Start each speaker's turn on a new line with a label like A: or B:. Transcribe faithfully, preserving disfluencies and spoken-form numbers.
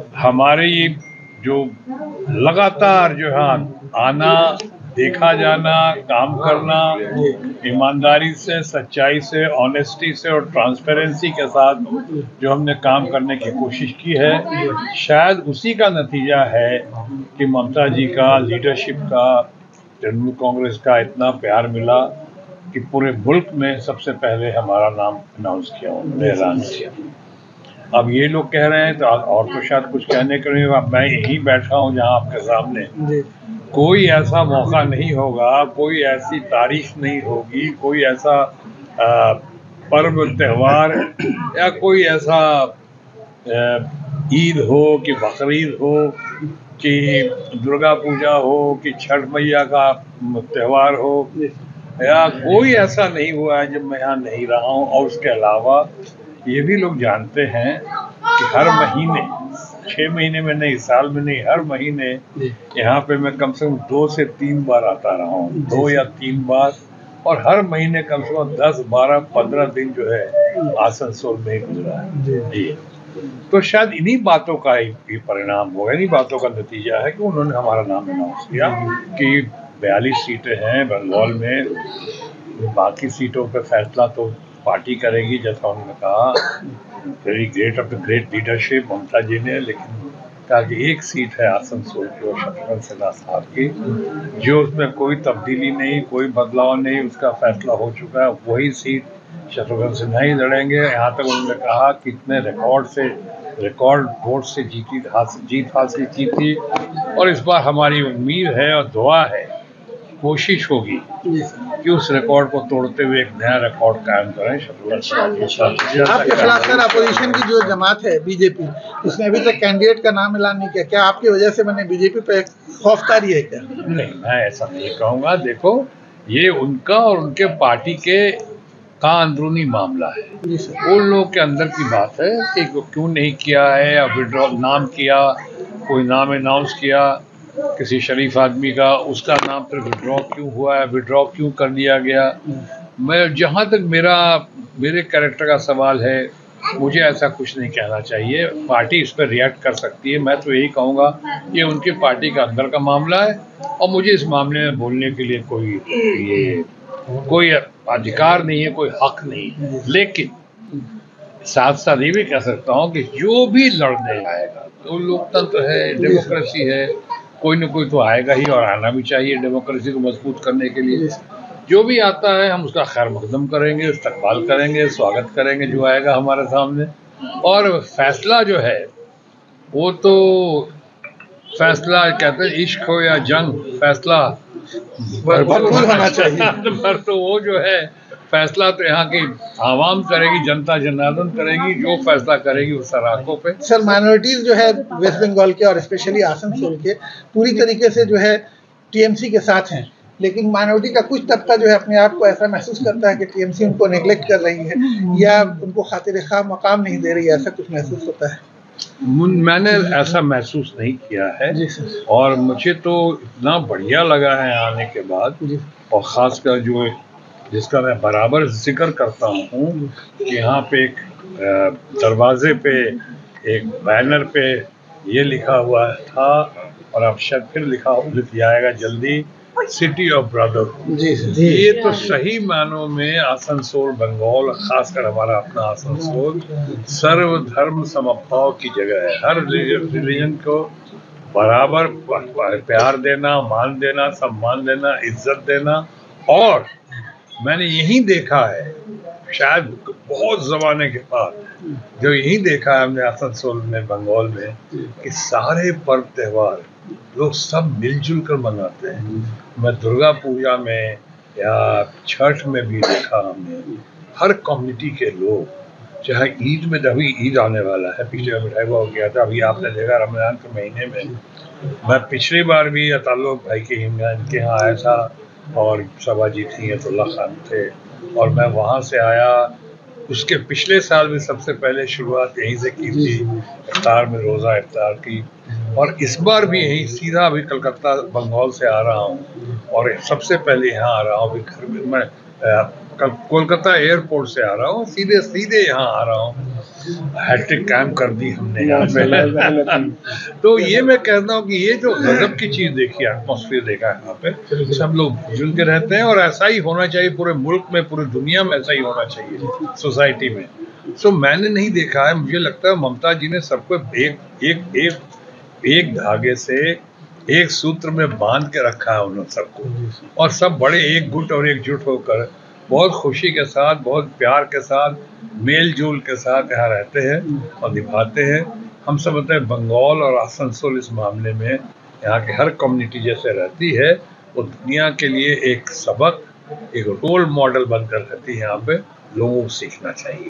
A: हमारे ये जो लगातार जो है आना, देखा जाना, काम करना, ईमानदारी से, सच्चाई से, ऑनेस्टी से और ट्रांसपेरेंसी के साथ जो हमने काम करने की कोशिश की है, शायद उसी का नतीजा है कि ममता जी का लीडरशिप का, तृणमूल कांग्रेस का इतना प्यार मिला कि पूरे मुल्क में सबसे पहले हमारा नाम अनाउंस किया, उन्होंने ऐलान किया। अब ये लोग कह रहे हैं तो और तो शायद कुछ कहने के लिए, अब मैं यहीं बैठा हूँ जहाँ आपके सामने, कोई ऐसा मौका नहीं होगा, कोई ऐसी तारीख नहीं होगी, कोई ऐसा आ, पर्व त्योहार या कोई ऐसा ईद हो कि बकरीद हो कि दुर्गा पूजा हो कि छठ मैया का त्यौहार हो, या कोई ऐसा नहीं हुआ है जब मैं यहाँ नहीं रहा हूँ। और उसके अलावा ये भी लोग जानते हैं कि हर महीने, छः महीने में नहीं, साल में नहीं, हर महीने यहाँ पे मैं कम से कम दो से तीन बार आता रहा हूँ, दो या तीन बार, और हर महीने कम से कम दस बारह पंद्रह दिन जो है आसनसोल में ही गुजरा है जी। तो शायद इन्हीं बातों का ही परिणाम होगा, इन्हीं बातों का नतीजा है कि उन्होंने हमारा नाम अनाउंस किया कि बयालीस सीटें हैं बंगाल में, बाकी सीटों पर फैसला तो पार्टी करेगी, जैसा उन्होंने कहा। Very great of the great leadership Mamata ji ने, लेकिन कहा कि एक सीट है आसनसोल की और शत्रुघ्न सिन्हा साहब की, जो उसमें कोई तब्दीली नहीं, कोई बदलाव नहीं, उसका फैसला हो चुका है, वही सीट शत्रुघ्न सिन्हा ही लड़ेंगे। यहाँ तक उन्होंने कहा कि इतने रिकॉर्ड से, रिकॉर्ड वोट से जीती जीत हासिल की थी, और इस बार हमारी उम्मीद है और दुआ है, कोशिश होगी कि उस रिकॉर्ड को तोड़ते हुए एक नया रिकॉर्ड कायम करें।
B: आपके खिलाफ सर अपोजिशन की जो जमात है बीजेपी, उसने अभी तक कैंडिडेट का नाम ऐलान नहीं किया, क्या आपकी वजह से मैंने बीजेपी पे खौफदारी है क्या?
A: नहीं, मैं ऐसा नहीं कहूँगा। देखो, ये उनका और उनके पार्टी के का अंदरूनी मामला है, उन लोगों के अंदर की बात है कि क्यों नहीं किया है, या विड्रॉ नाम किया, कोई नाम अनाउंस किया किसी शरीफ आदमी का, उसका नाम फिर विड्रॉ क्यों हुआ है, विड्रॉ क्यों कर दिया गया। मैं जहाँ तक मेरा मेरे कैरेक्टर का सवाल है, मुझे ऐसा कुछ नहीं कहना चाहिए, पार्टी इस पर रिएक्ट कर सकती है। मैं तो यही कहूँगा ये उनकी पार्टी का अंदर का मामला है, और मुझे इस मामले में बोलने के लिए कोई ये कोई अधिकार नहीं है, कोई हक नहीं है। लेकिन साथ साथ ये भी कह सकता हूँ कि जो भी लड़ने आएगा, तो लोकतंत्र है, डेमोक्रेसी है, कोई ना कोई तो आएगा ही, और आना भी चाहिए डेमोक्रेसी को मजबूत करने के लिए। जो भी आता है हम उसका खैर मकदम करेंगे, इस्तकबाल करेंगे, स्वागत करेंगे जो आएगा हमारे सामने। और फैसला जो है वो तो फैसला कहते हैं, इश्क हो या जंग, फैसला
B: भरपूर होना चाहिए।
A: पर तो वो जो है फैसला तो यहाँ की आवाम करेगी, जनता जनार्दन करेगी, जो फैसला करेगी उस सराखों पे।
B: सर माइनॉरिटीज जो है वेस्ट बंगाल के और स्पेशली आसनसोल के पूरी तरीके से जो है टीएमसी के साथ हैं, लेकिन माइनॉरिटी का कुछ तबका जो है अपने आप को ऐसा महसूस करता है कि टीएमसी उनको नेग्लेक्ट कर रही है या उनको खातिर खा मकाम नहीं दे रही है, ऐसा कुछ महसूस होता है?
A: मैंने ऐसा महसूस नहीं किया है
B: जी सर।
A: और मुझे तो इतना बढ़िया लगा है आने के बाद, और ख़ासकर जो जिसका मैं बराबर जिक्र करता हूँ कि यहाँ पे एक दरवाजे पे एक बैनर पे ये लिखा हुआ था, और अब शायद फिर लिखा लिख जाएगा जल्दी, सिटी ऑफ ब्रदर।
B: जी जी।
A: ये तो सही मानों में आसनसोल बंगाल, खासकर हमारा अपना आसनसोल, सर्वधर्म समभाव की जगह है। हर रिलीजन को बराबर प्यार देना, मान देना, सम्मान देना, इज्जत देना। और मैंने यही देखा है, शायद बहुत ज़माने के बाद जो यही देखा है हमने आसनसोल में, बंगाल में, कि सारे पर्व त्यौहार लोग सब मिलजुल कर मनाते हैं। मैं दुर्गा पूजा में या छठ में भी देखा हमने, हर कम्युनिटी के लोग, चाहे ईद में, अभी ईद आने वाला है, पिछले मिठाई हो गया था, अभी आपने देखा रमज़ान के महीने में, मैं पिछली बार भी ताल्लुक भाई के इनके यहाँ आया था, और सबाजी थी, अतुल्ला खान थे, और मैं वहाँ से आया। उसके पिछले साल भी सबसे पहले शुरुआत यहीं से की थी, इफ्तार में, रोज़ा इफ्तार की, और इस बार भी यहीं सीधा अभी कलकत्ता बंगाल से आ रहा हूँ, और सबसे पहले यहाँ आ रहा हूँ। अभी घर में मैं कल कोलकाता एयरपोर्ट से आ रहा हूँ, सीधे सीधे यहाँ आ रहा हूँ। हैट्रिक कैंप कर दी हमने यहाँ पे। तो ये मैं कहता हूँ कि ये जो गजब की चीज देखी, एटमॉस्फेयर देखा है यहाँ पे, सब लोग जुल के रहते हैं और ऐसा ही होना चाहिए पूरे मुल्क में, पूरी दुनिया में ऐसा ही होना चाहिए, सोसाइटी में। सो मैंने नहीं देखा है, मुझे लगता है ममता जी ने सबको एक एक एक एक धागे से, एक सूत्र में बांध के रखा है उन्होंने सबको, और सब बड़े एक गुट और एकजुट होकर बहुत खुशी के साथ, बहुत प्यार के साथ, मेल जोल के साथ यहाँ रहते हैं और निभाते हैं। हम सब बताए बंगाल और आसनसोल इस मामले में यहाँ की हर कम्युनिटी जैसे रहती है, वो दुनिया के लिए एक सबक, एक रोल मॉडल बनकर रहती है। यहाँ पे लोगों को सीखना चाहिए।